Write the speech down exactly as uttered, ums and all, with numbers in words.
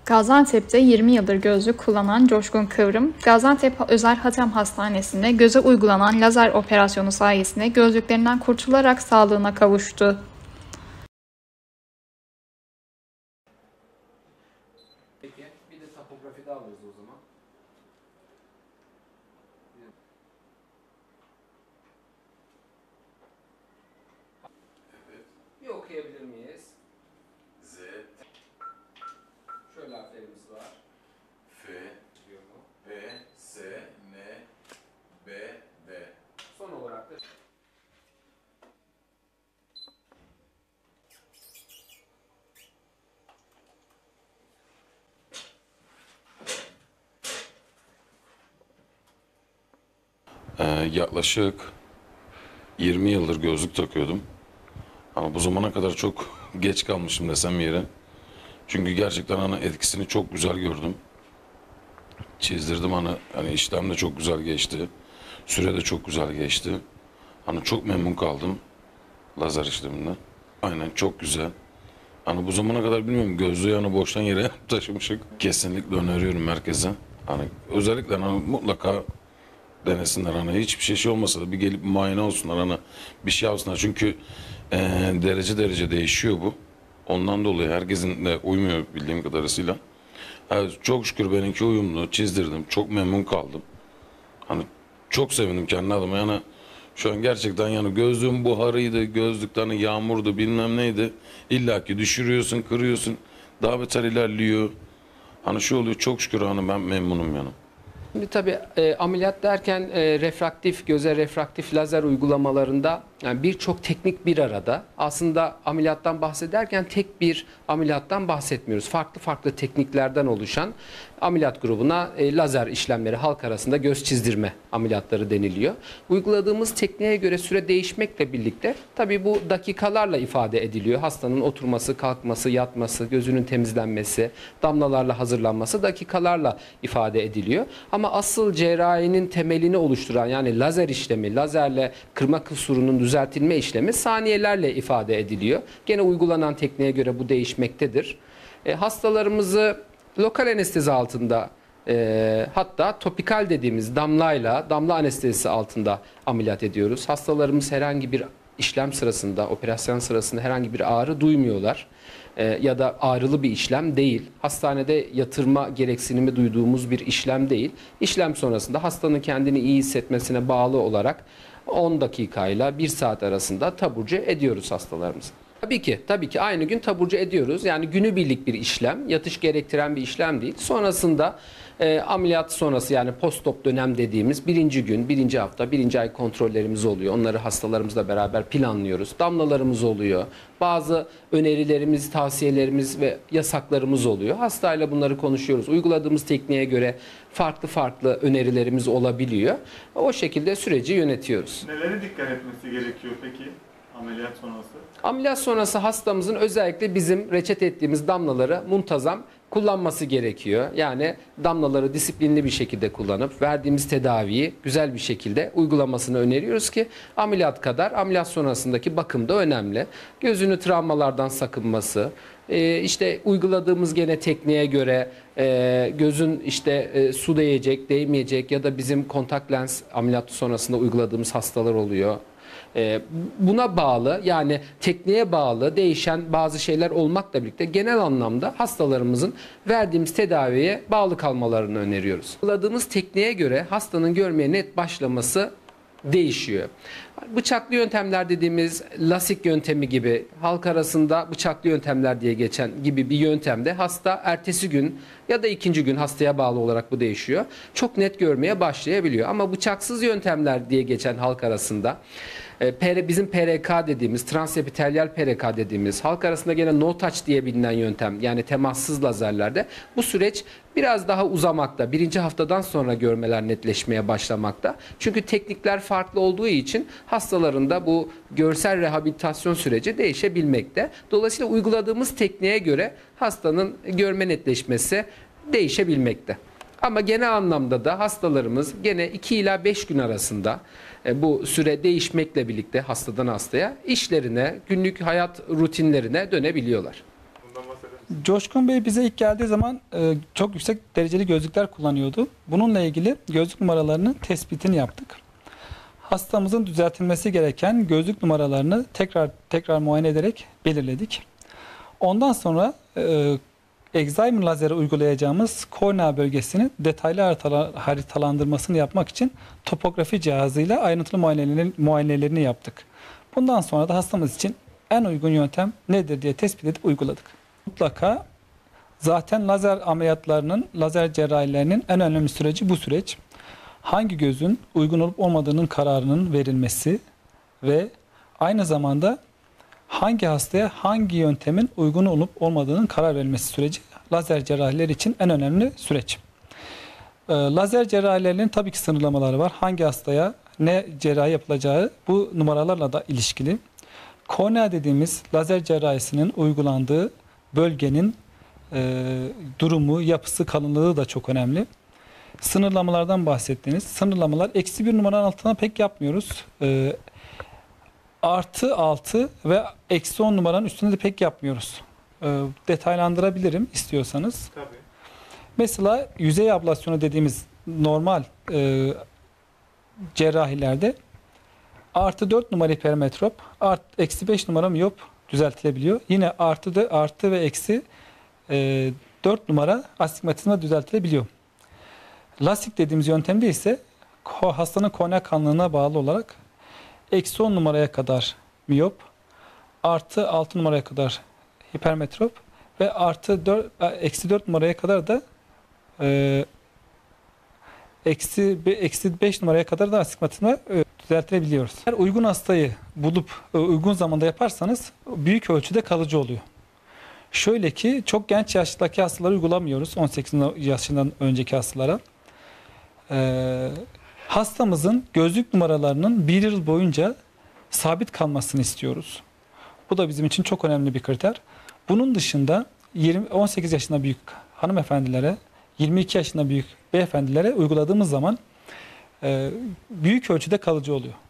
Gaziantep'te yirmi yıldır gözlük kullanan Coşkun Kıvrım, Gaziantep Özel Hatem Hastanesi'nde göze uygulanan lazer operasyonu sayesinde gözlüklerinden kurtularak sağlığına kavuştu. Peki, bir de topografi de alırız o zaman. Evet. Bir okuyabilir miyiz? Z. Şöyle harflerimiz var. F. B. S. N. B. D. Son olarak da Ee, yaklaşık yirmi yıldır gözlük takıyordum. Ama bu zamana kadar çok geç kalmışım desem yere. Çünkü gerçekten hani etkisini çok güzel gördüm. Çizdirdim hani, hani işlem de çok güzel geçti. Süre de çok güzel geçti. Hani çok memnun kaldım lazer işleminden. Aynen, çok güzel. Hani bu zamana kadar bilmiyorum, gözlüğü hani boştan yere taşımışık. Kesinlikle öneriyorum herkese. Hani özellikle hani mutlaka denesinler, hani hiçbir şey şey olmasa da bir gelip muayene olsunlar, hani bir şey alsınlar. Çünkü e, derece derece değişiyor bu. Ondan dolayı herkesin de uymuyor bildiğim kadarıyla. Yani çok şükür benimki uyumlu, çizdirdim. Çok memnun kaldım. Hani çok sevindim kendi adıma. Yani şu an gerçekten yani gözlüğün buharıydı, gözlükten hani yağmurdu, bilmem neydi. İlla ki düşürüyorsun, kırıyorsun. Daha beter ilerliyor. Hani şu oluyor, çok şükür hani ben memnunum yani. Şimdi tabii e, ameliyat derken e, refraktif, göze refraktif lazer uygulamalarında yani birçok teknik bir arada. Aslında ameliyattan bahsederken tek bir ameliyattan bahsetmiyoruz. Farklı farklı tekniklerden oluşan ameliyat grubuna e, lazer işlemleri, halk arasında göz çizdirme ameliyatları deniliyor. Uyguladığımız tekniğe göre süre değişmekle birlikte tabii bu dakikalarla ifade ediliyor. Hastanın oturması, kalkması, yatması, gözünün temizlenmesi, damlalarla hazırlanması dakikalarla ifade ediliyor. Ama asıl cerrahinin temelini oluşturan yani lazer işlemi, lazerle kırma kusurunun düzeltilme işlemi saniyelerle ifade ediliyor. Gene uygulanan tekniğe göre bu değişmektedir. E, hastalarımızı lokal anestezi altında e, hatta topikal dediğimiz damlayla, damla anestezisi altında ameliyat ediyoruz. Hastalarımız herhangi bir işlem sırasında, operasyon sırasında herhangi bir ağrı duymuyorlar. E, ya da ağrılı bir işlem değil. Hastanede yatırma gereksinimi duyduğumuz bir işlem değil. İşlem sonrasında hastanın kendini iyi hissetmesine bağlı olarak on dakikayla bir saat arasında taburcu ediyoruz hastalarımızı. Tabii ki, tabii ki aynı gün taburcu ediyoruz. Yani günübirlik bir işlem, yatış gerektiren bir işlem değil. Sonrasında e, ameliyat sonrası yani post-op dönem dediğimiz birinci gün, birinci hafta, birinci ay kontrollerimiz oluyor. Onları hastalarımızla beraber planlıyoruz. Damlalarımız oluyor. Bazı önerilerimiz, tavsiyelerimiz ve yasaklarımız oluyor. Hastayla bunları konuşuyoruz. Uyguladığımız tekniğe göre farklı farklı önerilerimiz olabiliyor. O şekilde süreci yönetiyoruz. Nelere dikkat etmesi gerekiyor peki ameliyat sonrası? Ameliyat sonrası hastamızın özellikle bizim reçete ettiğimiz damlaları muntazam kullanması gerekiyor. Yani damlaları disiplinli bir şekilde kullanıp verdiğimiz tedaviyi güzel bir şekilde uygulamasını öneriyoruz ki ameliyat kadar ameliyat sonrasındaki bakım da önemli. Gözünü travmalardan sakınması, işte uyguladığımız gene tekniğe göre gözün işte su değecek, değmeyecek ya da bizim kontak lens ameliyat sonrasında uyguladığımız hastalar oluyor. Buna bağlı yani tekniğe bağlı değişen bazı şeyler olmakla birlikte genel anlamda hastalarımızın verdiğimiz tedaviye bağlı kalmalarını öneriyoruz. Uyguladığımız tekniğe göre hastanın görmeye net başlaması değişiyor. Bıçaklı yöntemler dediğimiz lasik yöntemi gibi halk arasında bıçaklı yöntemler diye geçen gibi bir yöntemde hasta ertesi gün ya da ikinci gün hastaya bağlı olarak bu değişiyor. Çok net görmeye başlayabiliyor. Ama bıçaksız yöntemler diye geçen halk arasında bizim P R K dediğimiz, transepitelyal P R K dediğimiz, halk arasında gene no touch diye bilinen yöntem yani temassız lazerlerde bu süreç biraz daha uzamakta. Birinci haftadan sonra görmeler netleşmeye başlamakta. Çünkü teknikler farklı olduğu için hastaların da bu görsel rehabilitasyon süreci değişebilmekte. Dolayısıyla uyguladığımız tekniğe göre hastanın görme netleşmesi değişebilmekte. Ama genel anlamda da hastalarımız gene iki ila beş gün arasında e, bu süre değişmekle birlikte hastadan hastaya işlerine, günlük hayat rutinlerine dönebiliyorlar. Bundan bahsedelim. Coşkun Bey bize ilk geldiği zaman e, çok yüksek dereceli gözlükler kullanıyordu. Bununla ilgili gözlük numaralarının tespitini yaptık. Hastamızın düzeltilmesi gereken gözlük numaralarını tekrar tekrar muayene ederek belirledik. Ondan sonra e, Excimer lazeri uygulayacağımız kornea bölgesini detaylı haritala- haritalandırmasını yapmak için topografi cihazıyla ayrıntılı muayenelerini, muayenelerini yaptık. Bundan sonra da hastamız için en uygun yöntem nedir diye tespit edip uyguladık. Mutlaka zaten lazer ameliyatlarının, lazer cerrahilerinin en önemli süreci bu süreç. Hangi gözün uygun olup olmadığının kararının verilmesi ve aynı zamanda hangi hastaya hangi yöntemin uygun olup olmadığının karar verilmesi süreci lazer cerrahiler için en önemli süreç. Ee, lazer cerrahilerinin tabii ki sınırlamaları var. Hangi hastaya ne cerrahi yapılacağı bu numaralarla da ilişkili. Kornea dediğimiz lazer cerrahisinin uygulandığı bölgenin e, durumu, yapısı, kalınlığı da çok önemli. Sınırlamalardan bahsettiniz. Sınırlamalar eksi bir numaranın altına pek yapmıyoruz. E, artı altı ve eksi on numaranın üstünde de pek yapmıyoruz. E, detaylandırabilirim istiyorsanız. Tabii. Mesela yüzey ablasyonu dediğimiz normal e, cerrahilerde artı dört numara hipermetrop, art, eksi beş numara miyop düzeltilebiliyor. Yine artı, de, artı ve eksi e, dört numara astigmatizma düzeltilebiliyor. Lasik dediğimiz yöntemde ise hastanın kornea kanlığına bağlı olarak eksi on numaraya kadar miyop, artı altı numaraya kadar hipermetrop ve artı dört, eksi dört numaraya kadar da e, eksi, eksi beş numaraya kadar da astigmatizma e, düzeltilebiliyoruz. Eğer uygun hastayı bulup e, uygun zamanda yaparsanız büyük ölçüde kalıcı oluyor. Şöyle ki çok genç yaştaki hastaları uygulamıyoruz. on sekiz yaşından önceki hastalara. Ee, hastamızın gözlük numaralarının bir yıl boyunca sabit kalmasını istiyoruz. Bu da bizim için çok önemli bir kriter. Bunun dışında yirmi, on sekiz yaşında büyük hanımefendilere, yirmi iki yaşında büyük beyefendilere uyguladığımız zaman e, büyük ölçüde kalıcı oluyor.